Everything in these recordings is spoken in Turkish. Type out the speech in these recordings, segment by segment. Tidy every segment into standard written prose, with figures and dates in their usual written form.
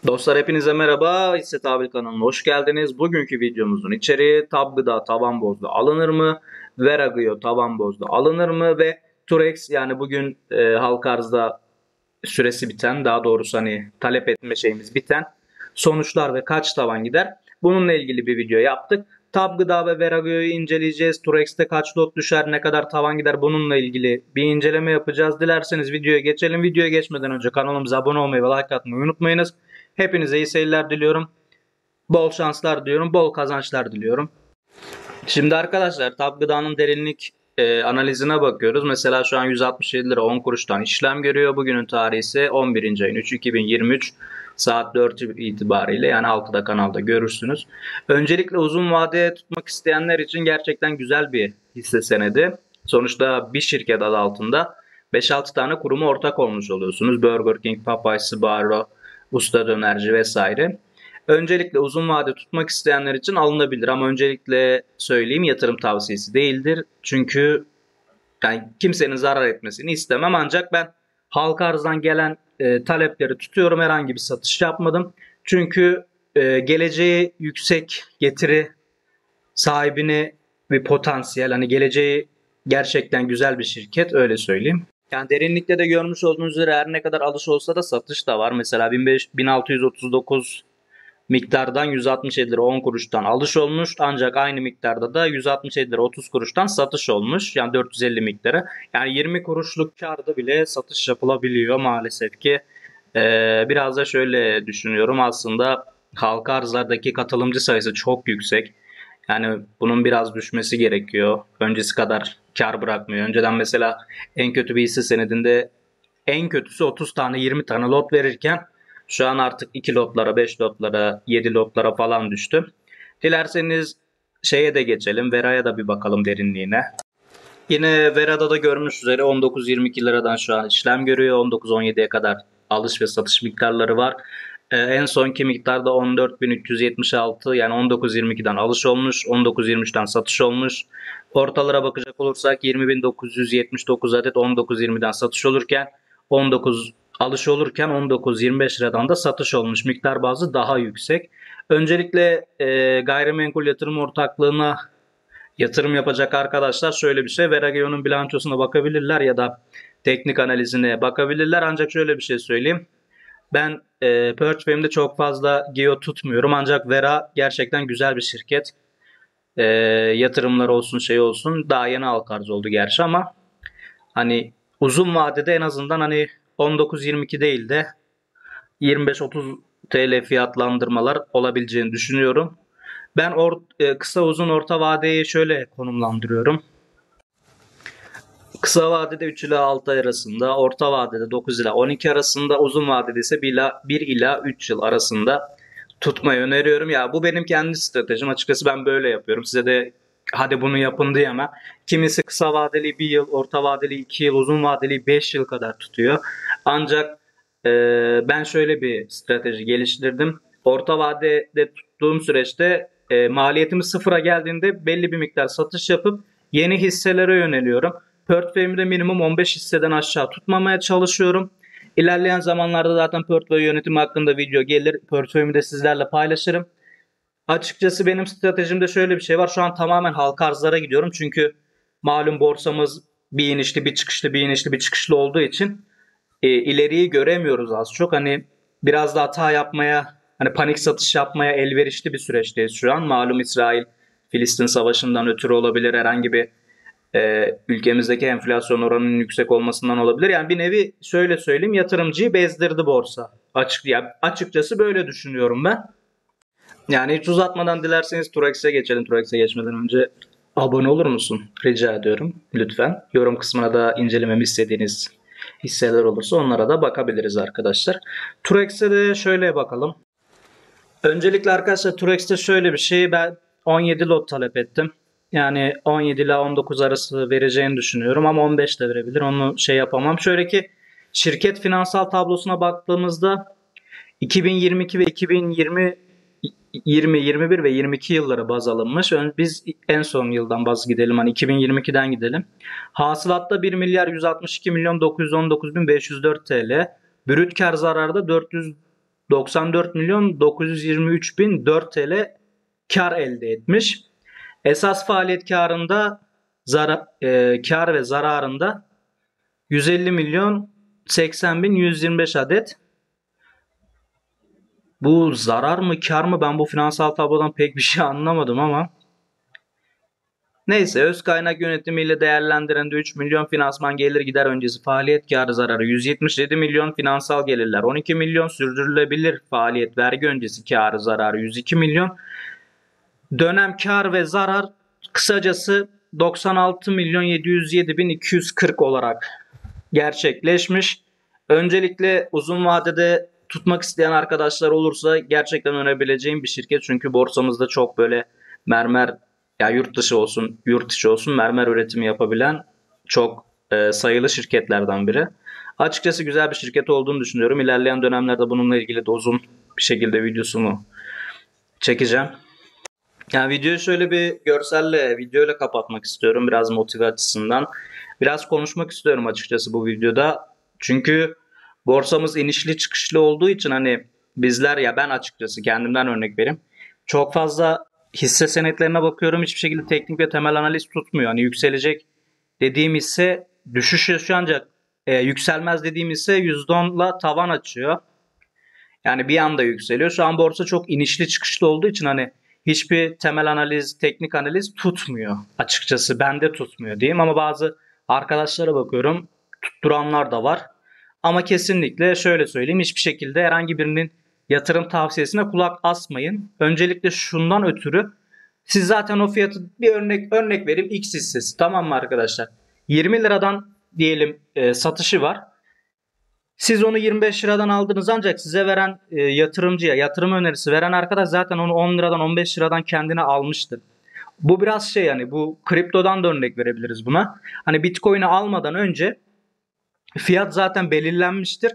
Dostlar hepinize merhaba. Hisse Tabil kanalına hoş geldiniz. Bugünkü videomuzun içeriği Tab Gıda taban bozdu alınır mı? Veragio taban bozdu alınır mı? Ve Turex yani bugün halka arzda süresi biten, daha doğrusu hani talep etme şeyimiz biten sonuçlar ve kaç tavan gider? Bununla ilgili bir video yaptık. Tab Gıda ve Veragio'yu inceleyeceğiz. Turex'te kaç lot düşer, ne kadar tavan gider, bununla ilgili bir inceleme yapacağız. Dilerseniz videoya geçelim. Videoya geçmeden önce kanalımıza abone olmayı ve like atmayı unutmayınız. Hepinize iyi seyirler diliyorum. Bol şanslar diliyorum. Bol kazançlar diliyorum. Şimdi arkadaşlar Tab Gıda'nın derinlik analizine bakıyoruz. Mesela şu an 167 lira 10 kuruştan işlem görüyor. Bugünün tarihi ise 11. ayın 3 2023 saat 4 itibariyle, yani 6'da kanalda görürsünüz. Öncelikle uzun vadeye tutmak isteyenler için gerçekten güzel bir hisse senedi. Sonuçta bir şirket adı altında 5-6 tane kuruma ortak olmuş oluyorsunuz. Burger King, Popeyes, Sbarro, Usta Dönerci vesaire. Öncelikle uzun vade tutmak isteyenler için alınabilir ama öncelikle söyleyeyim, yatırım tavsiyesi değildir. Çünkü yani kimsenin zarar etmesini istemem, ancak ben halka arzdan gelen talepleri tutuyorum. Herhangi bir satış yapmadım. Çünkü geleceği yüksek getiri sahibine bir potansiyel, hani geleceği gerçekten güzel bir şirket, öyle söyleyeyim. Yani derinlikte de görmüş olduğunuz üzere her ne kadar alış olsa da satış da var. Mesela 1639 miktardan 167 lira 10 kuruştan alış olmuş. Ancak aynı miktarda da 167 lira 30 kuruştan satış olmuş. Yani 450 miktarı. Yani 20 kuruşluk karda bile satış yapılabiliyor maalesef ki. Biraz da şöyle düşünüyorum, aslında halka arzlardaki katılımcı sayısı çok yüksek. Yani bunun biraz düşmesi gerekiyor. Öncesi kadar kar bırakmıyor. Önceden mesela en kötü bir hisse senedinde en kötüsü 30 tane 20 tane lot verirken şu an artık 2 lotlara, 5 lotlara, 7 lotlara falan düştü. Dilerseniz şeye de geçelim. Vera'ya da bir bakalım derinliğine. Yine Vera'da da görmüş üzere 19-22 liradan şu an işlem görüyor. 19-17'ye kadar alış ve satış miktarları var. En sonki miktarda 14.376, yani 19.22'den alış olmuş, 19.23'ten satış olmuş. Ortalara bakacak olursak 20.979 adet 19.20'den satış olurken 19 alış olurken 19.25 liradan da satış olmuş. Miktar bazı daha yüksek. Öncelikle gayrimenkul yatırım ortaklığına yatırım yapacak arkadaşlar şöyle bir şey: Veragio'nun bilançosuna bakabilirler ya da teknik analizine bakabilirler. Ancak şöyle bir şey söyleyeyim. Ben portföyümde çok fazla Geo tutmuyorum, ancak Vera gerçekten güzel bir şirket. Yatırımlar olsun, şey olsun, daha yeni halka arz oldu gerçi, ama hani uzun vadede en azından hani 19-22 değil de 25-30 TL fiyatlandırmalar olabileceğini düşünüyorum. Ben kısa uzun orta vadeyi şöyle konumlandırıyorum. Kısa vadede 3 ila 6 ay arasında, orta vadede 9 ila 12 arasında, uzun vadede ise 1 ila 3 yıl arasında tutmayı öneriyorum. Ya bu benim kendi stratejim. Açıkçası ben böyle yapıyorum. Size de hadi bunu yapın diyemem. Kimisi kısa vadeli 1 yıl, orta vadeli 2 yıl, uzun vadeli 5 yıl kadar tutuyor. Ancak ben şöyle bir strateji geliştirdim. Orta vadede tuttuğum süreçte maliyetimiz sıfıra geldiğinde belli bir miktar satış yapıp yeni hisselere yöneliyorum. Portföyümde minimum 15 hisseden aşağı tutmamaya çalışıyorum. İlerleyen zamanlarda zaten portföy yönetimi hakkında video gelir. Portföyümü de sizlerle paylaşırım. Açıkçası benim stratejimde şöyle bir şey var. Şu an tamamen halka arzlara gidiyorum. Çünkü malum borsamız bir inişli bir çıkışlı, bir inişli bir çıkışlı olduğu için ileriyi göremiyoruz az çok. Hani biraz da hata yapmaya, hani panik satış yapmaya elverişli bir süreçteyiz şu an. Malum İsrail-Filistin savaşından ötürü olabilir, herhangi bir ülkemizdeki enflasyon oranının yüksek olmasından olabilir. Yani bir nevi şöyle söyleyeyim, yatırımcıyı bezdirdi borsa. Açıkçası böyle düşünüyorum ben. Yani hiç uzatmadan dilerseniz Turex'e geçelim. Turex'e geçmeden önce abone olur musun? Rica ediyorum lütfen. Yorum kısmına da incelememi istediğiniz hisseler olursa onlara da bakabiliriz arkadaşlar. Turex'e de şöyle bakalım. Öncelikle arkadaşlar Turex'te şöyle bir şey: ben 17 lot talep ettim. Yani 17 ile 19 arası vereceğini düşünüyorum ama 15 de verebilir. Onu şey yapamam. Şöyle ki, şirket finansal tablosuna baktığımızda 2022 ve 2020 20, 21 ve 22 yıllara baz alınmış. Biz en son yıldan baz gidelim. Hani 2022'den gidelim. Hasılatta 1 milyar 162 milyon 919 bin 504 TL. Brüt kar zararda 94 milyon 923 bin 4 TL kar elde etmiş. Esas faaliyet karında kar ve zararında 150 milyon 80 bin 125 adet. Bu zarar mı kar mı, ben bu finansal tablodan pek bir şey anlamadım ama neyse, öz kaynak yönetimiyle değerlendirende 3 milyon, finansman gelir gider öncesi faaliyet karı zararı 177 milyon, finansal gelirler 12 milyon, sürdürülebilir faaliyet vergi öncesi karı zararı 102 milyon. Dönem kar ve zarar kısacası 96 milyon 707 bin 240 olarak gerçekleşmiş. Öncelikle uzun vadede tutmak isteyen arkadaşlar olursa gerçekten önerebileceğim bir şirket. Çünkü borsamızda çok böyle mermer, ya yurt dışı olsun yurt içi olsun mermer üretimi yapabilen çok sayılı şirketlerden biri. Açıkçası güzel bir şirket olduğunu düşünüyorum. İlerleyen dönemlerde bununla ilgili de uzun bir şekilde videosunu çekeceğim. Yani videoyu şöyle bir görselle, videoyla kapatmak istiyorum biraz motive açısından. Biraz konuşmak istiyorum açıkçası bu videoda. Çünkü borsamız inişli çıkışlı olduğu için hani bizler, ya ben açıkçası kendimden örnek vereyim. Çok fazla hisse senetlerine bakıyorum, hiçbir şekilde teknik ve temel analiz tutmuyor. Hani yükselecek dediğim hisse düşüş yaşıyor, ancak yükselmez dediğim hisse %10'la tavan açıyor. Yani bir anda yükseliyor. Şu an borsa çok inişli çıkışlı olduğu için hani hiçbir temel analiz, teknik analiz tutmuyor. Açıkçası bende tutmuyor diyeyim, ama bazı arkadaşlara bakıyorum, tutturanlar da var. Ama kesinlikle şöyle söyleyeyim, hiçbir şekilde herhangi birinin yatırım tavsiyesine kulak asmayın. Öncelikle şundan ötürü, siz zaten o fiyatı, bir örnek vereyim, X hissesi, tamam mı arkadaşlar? 20 liradan diyelim satışı var. Siz onu 25 liradan aldınız, ancak size veren yatırımcıya yatırım önerisi veren arkadaş zaten onu 10 liradan 15 liradan kendine almıştır. Bu biraz şey, yani bu kriptodan da örnek verebiliriz buna. Hani Bitcoin'i almadan önce fiyat zaten belirlenmiştir.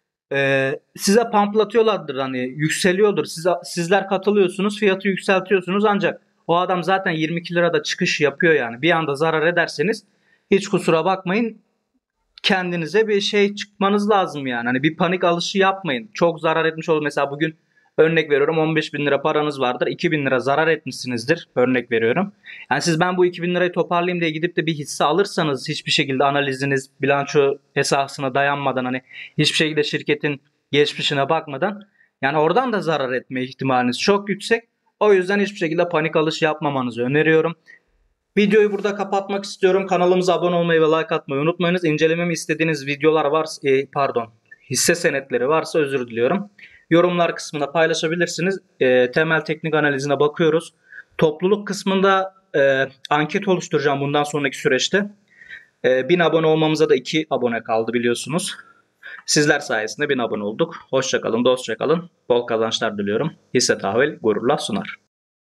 Size pamplatıyorlardır, hani yükseliyordur. Sizler katılıyorsunuz, fiyatı yükseltiyorsunuz, ancak o adam zaten 22 lirada çıkış yapıyor yani. Bir anda zarar ederseniz hiç kusura bakmayın, kendinize bir şey çıkmanız lazım yani. Hani bir panik alışı yapmayın. Çok zarar etmiş olur. Mesela bugün örnek veriyorum 15 bin lira paranız vardır. 2 bin lira zarar etmişsinizdir. Örnek veriyorum. Yani siz ben bu 2 bin lirayı toparlayayım diye gidip de bir hisse alırsanız, hiçbir şekilde analiziniz bilanço esasına dayanmadan, hani hiçbir şekilde şirketin geçmişine bakmadan, yani oradan da zarar etme ihtimaliniz çok yüksek. O yüzden hiçbir şekilde panik alış yapmamanızı öneriyorum. Videoyu burada kapatmak istiyorum. Kanalımıza abone olmayı ve like atmayı unutmayınız. İncelememi istediğiniz videolar varsa, hisse senetleri varsa özür diliyorum. Yorumlar kısmında paylaşabilirsiniz. Temel teknik analizine bakıyoruz. Topluluk kısmında anket oluşturacağım bundan sonraki süreçte. 1000 abone olmamıza da 2 abone kaldı biliyorsunuz. Sizler sayesinde 1000 abone olduk. Hoşça kalın, dostça kalın. Bol kazançlar diliyorum. Hisse tahvil gururla sunar.